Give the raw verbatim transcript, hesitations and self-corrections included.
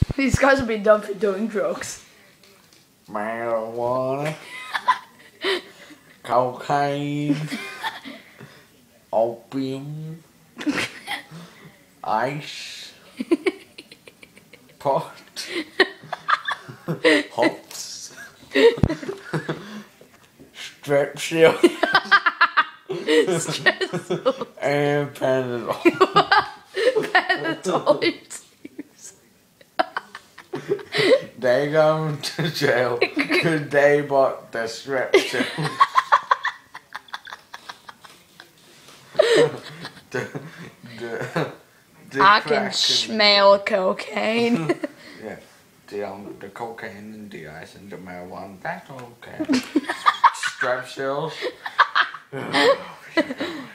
These guys have been done for doing drugs. Marijuana. Cocaine. Opium. Ice. Pot. Hops. Strepsil. And Panadol. Panadol. They go to jail because they bought the Strepsil. the, the, the I can crack smell cocaine. Yeah, the, um, the cocaine and the ice and the marijuana, that's okay. Strepsils.